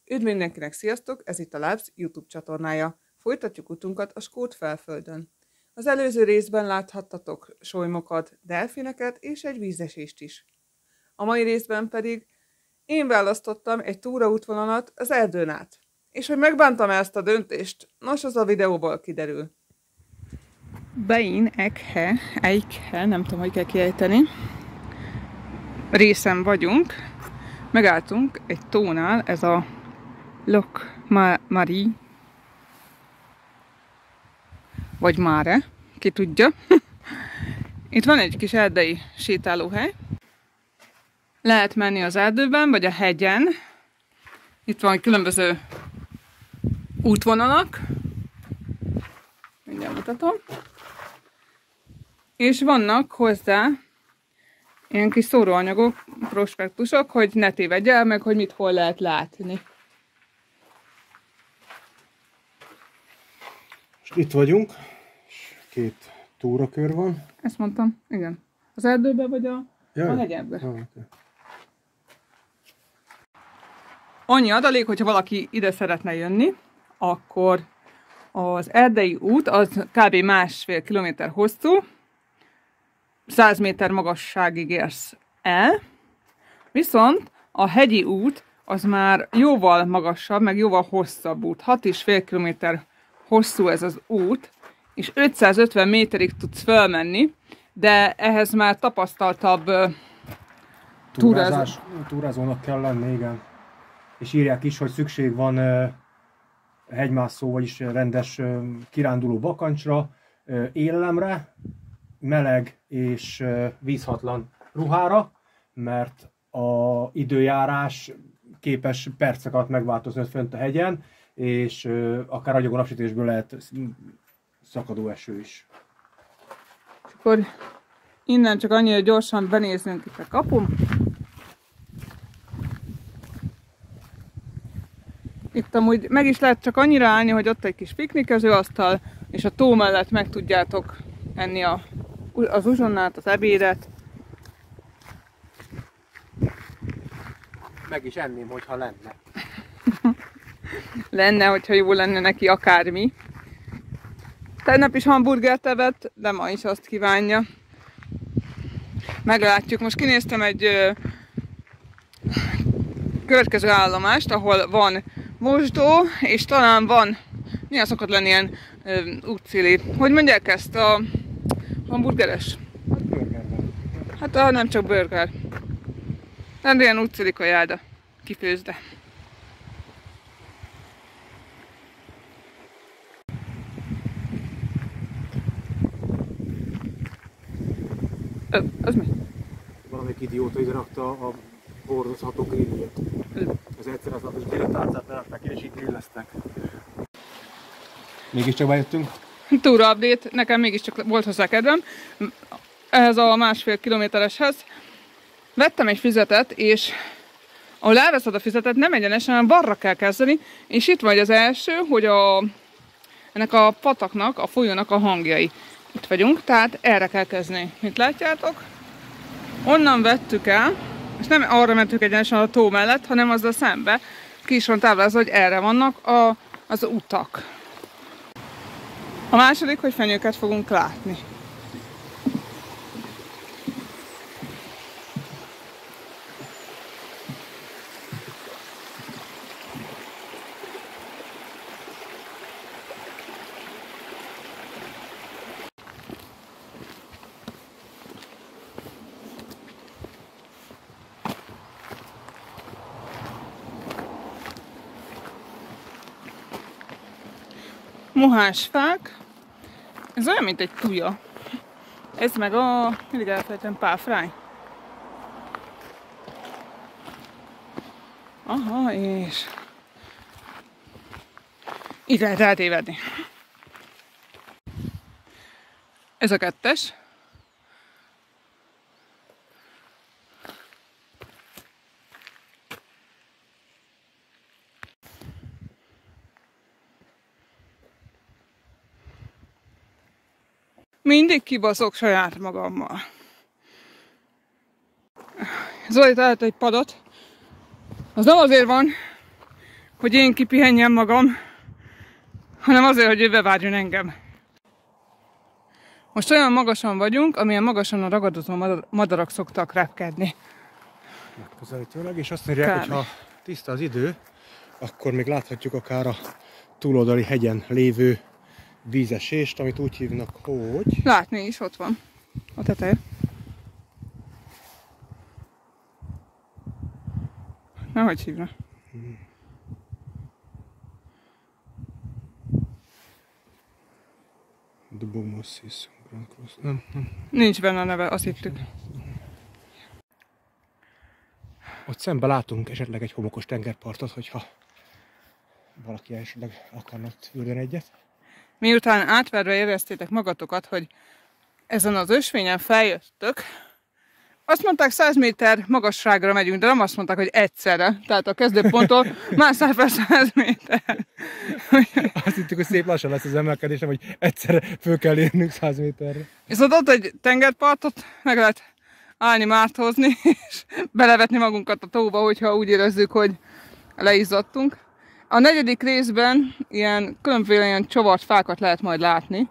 Üdv mindenkinek, sziasztok! Ez itt a Labs YouTube csatornája. Folytatjuk utunkat a skót felföldön. Az előző részben láthattatok solymokat, delfineket és egy vízesést is. A mai részben pedig én választottam egy túraútvonalat az erdőn át. És hogy megbántam ezt a döntést, nos, az a videóból kiderül. Bein Eikhe, nem tudom, hogy kell kiejteni. Részen vagyunk. Megálltunk egy tónál, ez a Loch Marie, vagy Mare, ki tudja. Itt van egy kis erdei sétálóhely. Lehet menni az erdőben, vagy a hegyen. Itt van különböző útvonalak. Mindjárt mutatom. És vannak hozzá ilyen kis szóróanyagok, prospektusok, hogy ne tévedj el, meg hogy mit hol lehet látni. Itt vagyunk, és két túrakör van. Ezt mondtam, igen. Az erdőbe vagy a hegyekbe. Okay. Annyi adalék, hogyha valaki ide szeretne jönni, akkor az erdei út az kb. 1,5 kilométer hosszú, 100 méter magasságig érsz el, viszont a hegyi út az már jóval magasabb, meg jóval hosszabb út. 6,5 kilométer hosszú ez az út, és 550 méterig tudsz felmenni, de ehhez már tapasztaltabb túrázónak kell lenni, igen. És írják is, hogy szükség van hegymászó, vagyis rendes kiránduló bakancsra, élelemre, meleg és vízhatlan ruhára, mert az időjárás képes percek alatt megváltozni fönt a hegyen, és akár ragyogó napsütésből lehet szakadó eső is. És akkor innen csak annyira gyorsan benéznünk itt a kapun. Itt amúgy meg is lehet csak annyira állni, hogy ott egy kis piknikezőasztal, és a tó mellett meg tudjátok enni az uzsonnát, az ebédet. Meg is enném, hogyha lenne. Lenne, hogyha jó lenne neki akármi. Tegnap is hamburgert evett, de ma is azt kívánja. Meglátjuk. Most kinéztem egy következő állomást, ahol van mosdó, és talán van, milyen szokott lenni ilyen útszéli. Hogy mondják ezt? A hamburgeres? Hát nem csak burger. Nem ilyen útszéli kajáda. Kifőzde. Az mi? Valamelyik idióta ide rakta a hordozható grilljét. Az egyszer az lapos grilltárcát lerakták ide, és így grilleztek. Mégiscsak bejöttünk? Túra update, nekem mégiscsak volt hozzá kedvem. Ehhez a 1,5 kilométereshez vettem egy füzetet, és ahol elveszed a füzetet, nem egyenesen, hanem balra kell kezdeni, és itt vagy az első, hogy ennek a pataknak, a folyónak a hangjai. Itt vagyunk, tehát erre kell kezdeni. Mint látjátok, onnan vettük el, és nem arra mentünk egyenesen a tó mellett, hanem azzal szembe. Ki is van táblázva, hogy erre vannak az utak. A második, hogy fenyőket fogunk látni. Mohásfák. Ez olyan, mint egy tuja. Ez meg mindig elfelejtem, páfrány. Aha, és itt lehet eltévedni. Ez a 2-es. Mindig kibaszok saját magammal. Zoli talált egy padot. Az nem azért van, hogy én kipihenjem magam, hanem azért, hogy ő bevárjon engem. Most olyan magasan vagyunk, amilyen magasan a ragadozó madarak szoktak repkedni. Megközelítőleg, és azt mondják, hogy ha tiszta az idő, akkor még láthatjuk akár a túloldali hegyen lévő vízesést, amit úgy hívnak, hogy... Látni is, ott van a teteje. Na, hogy hívna? Dubomossis Grand Cross. Nem. Nincs benne a neve, azt hittük. Ott szembe látunk esetleg egy homokos tengerpartot, hogyha valaki esetleg akarna fürdeni egyet. Miután átverve éreztétek magatokat, hogy ezen az ösvényen feljöttök, azt mondták 100 méter magasságra megyünk, de nem azt mondták, hogy egyszerre. Tehát a kezdőponttól másszál fel 100 méter. Azt hittük, hogy szép lassan lesz az emelkedés, hogy egyszerre föl kell érnünk 100 méterre. Viszont ott egy tengerpartot meg lehet állni, márthozni, és belevetni magunkat a tóba, hogyha úgy érezzük, hogy leizzadtunk. A negyedik részben különféle ilyen csavart fákat lehet majd látni.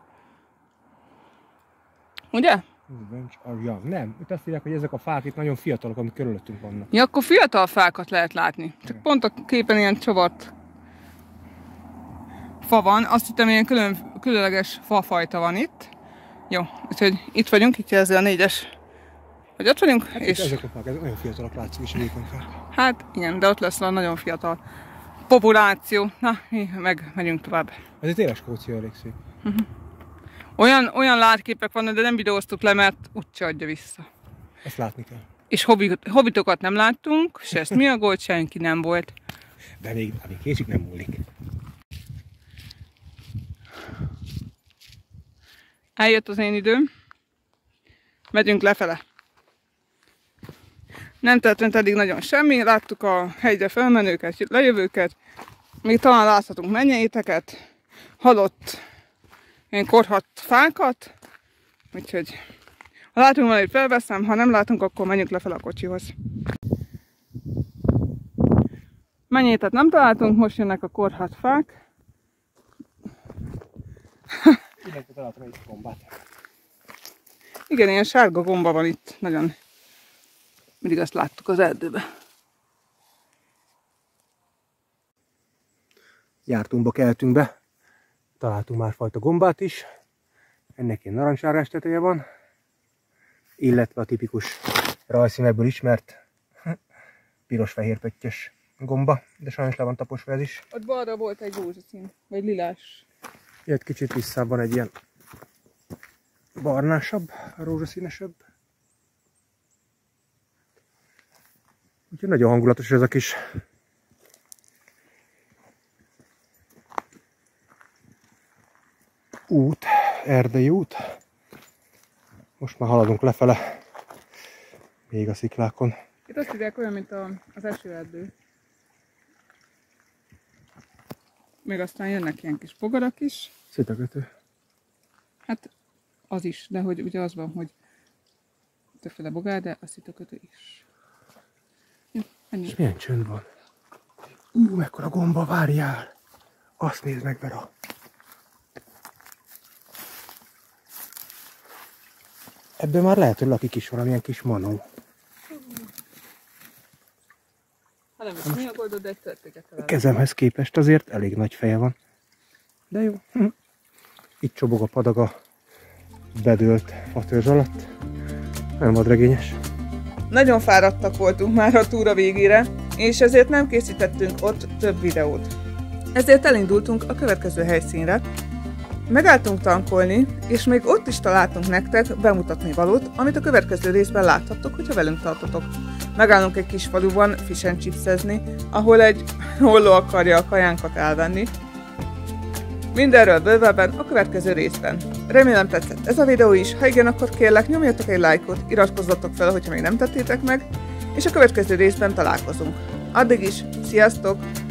Ugye? Ja, nem. Itt azt írják, hogy ezek a fák itt nagyon fiatalok, amik körülöttünk vannak. Ja, akkor fiatal fákat lehet látni. Csak pont a képen ilyen csavart fa van. Azt hittem, ilyen különleges fafajta van itt. Jó, úgyhogy itt vagyunk, itt jelzi a 4-es. Hogy ott vagyunk, Hát és... ezek a fák, ezek nagyon fiatalok látszik, és vékony fák. Hát igen, de ott lesz a nagyon fiatal populáció. Na, mi megyünk tovább. Ez egy tényleg Skócia, elég szép. Olyan látképek vannak, de nem videóztuk le, mert úgyse adja vissza. Ezt látni kell. És hobbitokat nem láttunk, se ezt mi a gold, senki nem volt. De még késik nem múlik. Eljött az én időm. Megyünk lefele. Nem történt eddig nagyon semmi, láttuk a hegyre felmenőket, lejövőket. Még talán láthatunk mennyeieteket, halott ilyen korhadt fákat. Úgyhogy ha látunk valamit, felveszem, ha nem látunk, akkor menjünk lefele a kocsihoz. Mennyeitet nem találtunk, most jönnek a korhadt fák. Illetve találtam egy gombát. Igen, ilyen sárga gomba van itt, nagyon. Mindig azt láttuk az erdőbe. Jártunkba, keltünk be. Találtunk másfajta gombát is. Ennek ilyen narancssárgás teteje van. Illetve a tipikus rajzszínekből ismert piros-fehér pöttyös gomba. De sajnos le van taposva ez is. Ott balra volt egy rózsaszín, vagy lilás. Egy kicsit visszában egy ilyen barnásabb, rózsaszínesebb. Úgyhogy nagyon hangulatos ez a kis út, erdei út. Most már haladunk lefele, még a sziklákon. Itt azt írják olyan, mint az esőerdő. Még aztán jönnek ilyen kis bogarak is. Szitakötő. Hát az is, de hogy ugye az van, hogy többféle bogár, de a szitakötő is. Jó, ennyi. És milyen csönd van. Mekkora gomba, várjál! Azt nézd meg, Vera! Ebben már lehet, hogy lakik is valamilyen kis manó. Ha nem is mi a goldod, de egy törtéket találom. Kezemhez képest azért elég nagy feje van. De jó. Itt csobog a padag a bedőlt fatörzs alatt. Nem vadregényes. Nagyon fáradtak voltunk már a túra végére, és ezért nem készítettünk ott több videót. Ezért elindultunk a következő helyszínre. Megálltunk tankolni, és még ott is találtunk nektek bemutatni valót, amit a következő részben láthattok, hogyha velünk tartotok. Megállunk egy kis faluban fish and chipsezni, ahol egy holló akarja a kajánkat elvenni. Mindenről bővebben a következő részben. Remélem tetszett ez a videó is, ha igen, akkor kérlek nyomjatok egy lájkot, iratkozzatok fel, hogyha még nem tettétek meg, és a következő részben találkozunk. Addig is, sziasztok!